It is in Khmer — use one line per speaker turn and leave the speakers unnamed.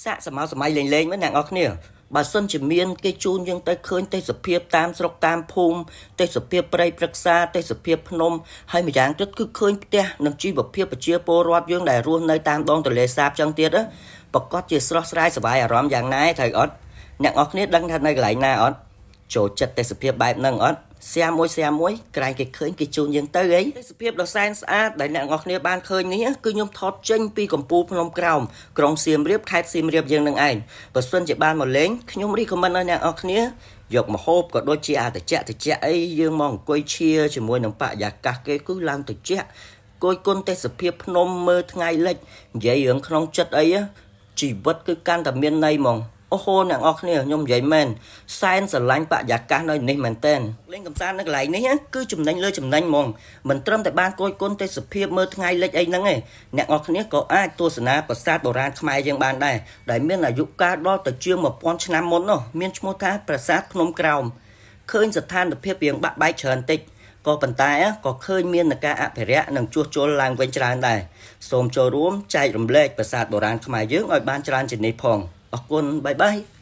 សាក់សម័យលេងៗមកអ្នកនរគ្នាបើសិនជាមានគេជូនយើងទៅឃើញទេសភាពតាមស្រុកតាមភូមិទេសភាពព្រៃព្រឹក្សាទេសភាពភ្នំហើយម្យ៉ាងទៀតគឺឃើញផ្ទះនិងជីវភាពប្រជាពលរដ្ឋយើងដែលរស់នៅតាមដងទន្លេសាបចឹងទៀតប្រកាសជាស្រស់ស្រាយសប្បាយអារម្មណ៍យ៉ាងណាត្រូវអត់អ្នកនរគ្នាដឹងថានៅកន្លែងណាអត់ចូលចិត្តទេសភាពបែបហ្នឹងអត់សៀមួយក្រែងគេឃើញគេជូនយើងទៅអីទេសភាពដ៏សែនស្អាតដែលអ្នកនរគ្នាបានឃើញនេះគឺខ្ញុំថតចេញពីកំពូលភ្នំក្រោមក្រុងសៀមរាបខេត្តសៀមរាបយើងនឹងឯងបើសិនជាបានមកលេងខ្ញុំរីកមិនឲ្យអ្នកនរគ្នាយកម្ហូបក៏ដូចជាតិចអីយើងមកអង្គុយឈៀជាមួយនឹងបរិយាកាសគេគឺឡើងតិចគយគុណទេសភាពភ្នំមើលថ្ងៃលិចនិយាយរឿងក្នុងចិត្តអីជីវិតគឺកាន់តែមានន័យហ្មងអូហូអ្នកនរគ្នាខ្ញុំនិយាយមែនសែនស្រឡាញ់បរិយាកាសនៅនេះមែនតើលេងកំសាន្តនៅកន្លែងនេះគឺចំណេញលើចំណេញហ្មងមិនត្រឹមតែបានគយគុណទេសភាពមើលថ្ងៃលិចអីហ្នឹងទេអ្នកនរគ្នាក៏អាចទស្សនាប្រាសាទបុរាណខ្មែរយើងបានដែរដែលមានអាយុកាលដល់ទៅជាង 1000 ឆ្នាំមុននោះមានឈ្មោះថាប្រាសាទភ្នំក្រោមឃើញស្ថានភាពរៀងបាក់បែកច្រើនតិចក៏ប៉ុន្តែក៏ឃើញមានការអភិរក្សនិងជួសជុលឡើងវិញច្រើនដែរសូមចូលរួមចែករំលែកប្រាសាទបុរាណខ្មែរយើងឲ្យបានច្រើនជាងនេះផងអរគុណបាយបាយ